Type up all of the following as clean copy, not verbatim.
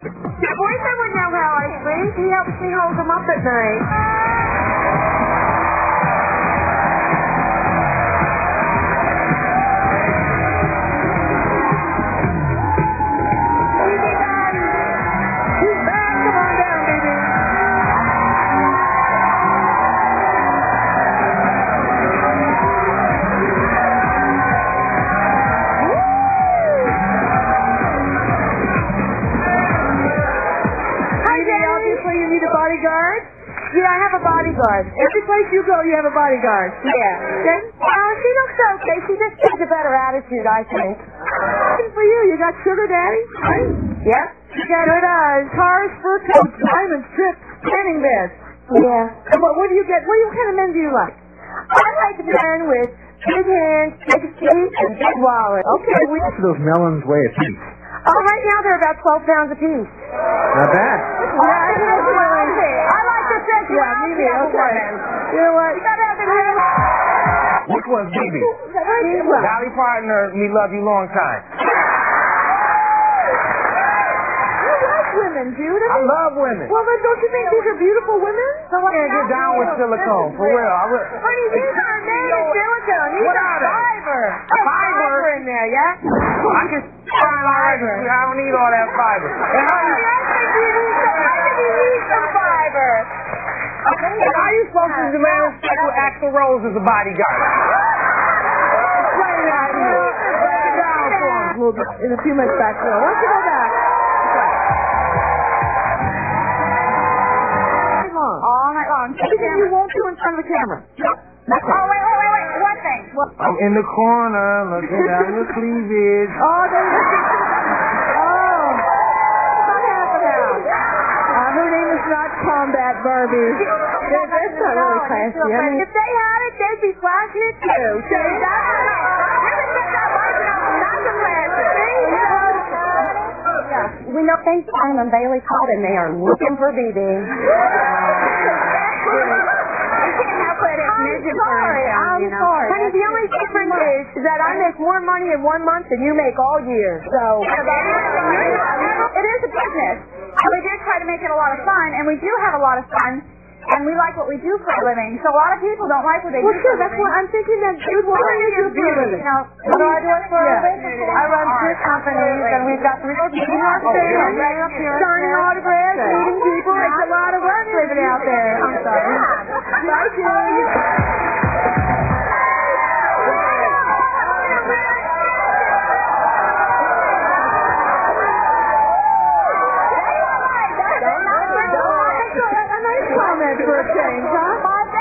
Your boyfriend would know how I sleep. He helps me hold him up at night. Yeah, I have a bodyguard. Every place you go, you have a bodyguard. Yeah. She looks okay. She just has a better attitude, I think. Good for you. You got sugar daddy? Right? Yep. Sure does. Cars, fur coats, diamond strips, tanning beds. Yeah. And what do you get? What kind of men do you like? I like men with big hands, big feet, and big wallet. Okay. How much do those melons weigh a piece? Right now they're about 12 pounds a piece. Not bad. I like the sexuality of women. You know what? You gotta have the real. Which one's Mimi? Dolly Partner, Me Love You Long Time. You like women, Jude. I love women. Well, then don't you think these are beautiful women? I can't get down with silicone, for real. Honey, these are made of silicone. These What are are they? fiber. Fiber? In there, yeah? I can find fiber. I don't need all that fiber. And I think you need some fiber. how are you supposed to demand respect with Axl Rose as a bodyguard? Explain that to me. Break it down for him. We'll be in a few minutes back there. Why don't you go back? All night long. Anything you won't do in front of the camera. Wait. One thing. I'm in the corner looking at your cleavage. Oh, there you go. Oh. What happened now? Her name is not Combat Barbie. That's not really classy. I mean, if they had it, they'd be flashing it too. So we know FaceTime and Bailey called and they are looking for BB. I'm sorry. Honey, the only difference is that I make more money in 1 month than you make all year. So it is a business. And we do try to make it a lot of fun, and we do have a lot of fun, and we like what we do for a living. So a lot of people don't like what they do for a living. That's what I'm thinking. That what do you do for a living? What do I do for a living? I run 2 companies, and we've got 3 people out there, signing autographs, meeting people. It's a lot of work living out there. I'm sorry. I do. For a change, huh?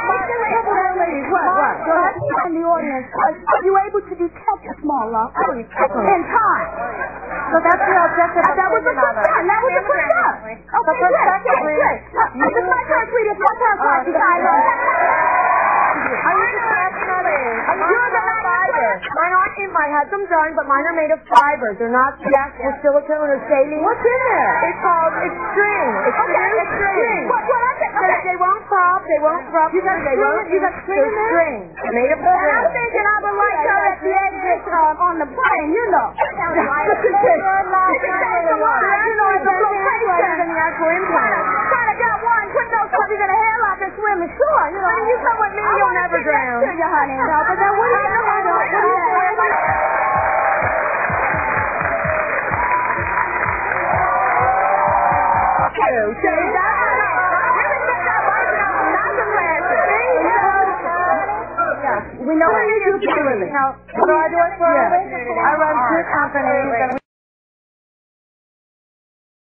What? Go ahead. In the audience, are you able to detect a small lump in time? So that's the objective. That was a quick done. That was a quick done. Okay, good. This is my turn, sweetie. It's my turn, Party Tyler. Mine aren't in. I had them done, but mine are made of fiber. They're not the actual silicone or saline. What's in there? It's string. It's string. They won't pop. They won't rub. You got string in there? String. Made of string. I'm thinking I would like her at the exit on the plane, you know. Kind of got one. Put those puppies in a headlock and swim ashore. You know, you come with me, you'll never drown. You honey, no, but then what do you know? We know what you do for a living. So I do it for a living. I run 2 companies.